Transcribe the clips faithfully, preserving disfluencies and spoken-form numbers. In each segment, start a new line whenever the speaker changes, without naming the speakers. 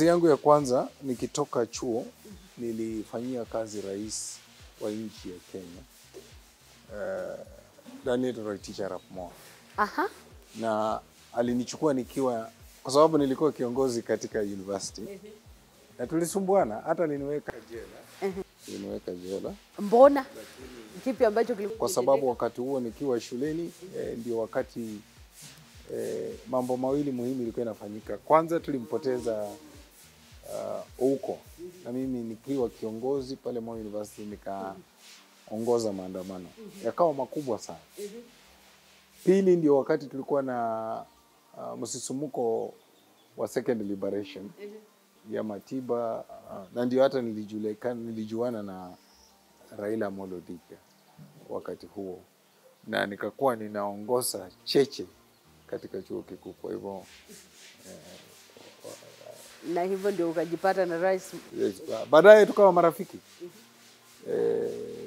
Kazi yangu ya kwanza nikitoka chuo nilifanyia kazi rais wa nchi ya Kenya. Uh, Daniel Toroitich arap Moi.
Aha.
Na alinichukua nikiwa kwa sababu nilikuwa kiongozi katika university. Uh -huh. Na tulisumbuana hata aliniweka jela. Uh -huh. Aliniweka jela.
Mbona? Lakini, kipi ambacho kilikuwa?
Kwa sababu wakati huo nikiwa shuleni eh, ndio wakati eh, mambo mawili muhimu ilikuwa inafanyika. Kwanza tulimpoteza huko. Uh, na mimi nikiwa kiongozi pale Moi University nikaongoza maandamano. Yakawa makubwa sana. Pili ndio wakati tulikuwa na uh, msisumuko wa second liberation ya Matiba uh, na ndio hata nilijulikana nilijuana na Raila Amolo Odinga wakati huo. Na nikakuwa ninaongoza cheche katika chuo kikuu. Kwa hivyo eh,
na hivyo ndio ukajipata na rais.
Yes. Baadaye tukawa marafiki. E,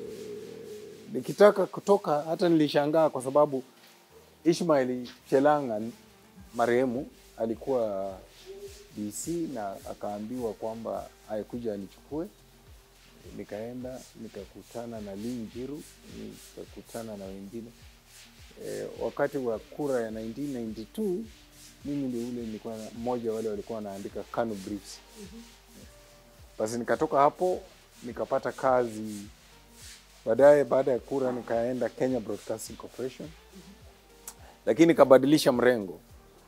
nikitaka kutoka hata nilishangaa kwa sababu Ishmael Chelanga marehemu alikuwa D C na akaambiwa kwamba aikuja anichukue. Nikaenda nikakutana na Lee Njiru, nikakutana na wengine. E, wakati wa kura ya nineteen ninety-two mimi ndio ule nilikuwa mmoja wale walikuwa wanaandika KANU briefs. Mm-hmm. Basi nikatoka hapo nikapata kazi. Baadaye baada ya kura nikaenda Kenya Broadcasting Corporation. Mm-hmm. Lakini nikabadilisha mrengo.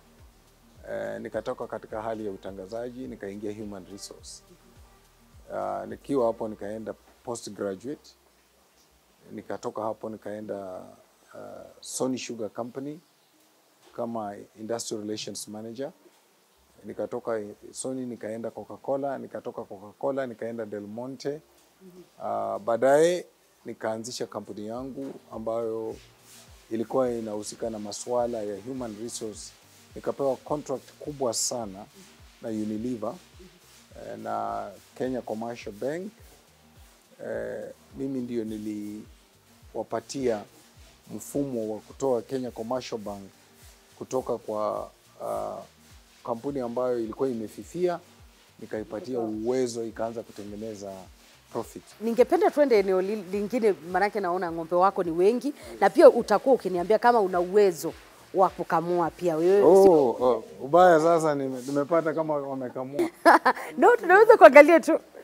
E, nikatoka katika hali ya utangazaji nikaingia human resource. Uh, nikiwa hapo nikaenda postgraduate. Nikatoka hapo nikaenda uh, Sony Sugar Company kama industrial relations manager. Nikatoka Sony nikaenda Coca-Cola, nikatoka Coca-Cola nikaenda Del Monte. Uh, baadaye nikaanzisha kampuni yangu ambayo ilikuwa inahusika na masuala ya human resource. Nikapewa contract kubwa sana na Unilever na Kenya Commercial Bank. Eh, mimi ndio niliwapatia mfumo wa kutoa Kenya Commercial Bank kutoka kwa uh, kampuni ambayo ilikuwa imefifia, nikaipatia uwezo ikaanza kutengeneza profit.
Ningependa tuende eneo lingine, manake naona ng'ombe wako ni wengi na pia utakuwa ukiniambia kama una uwezo wa kukamua pia wewe.
Oh, oh ubaya sasa nimepata kama wamekamua.
No, tunaweza kuangalia tu.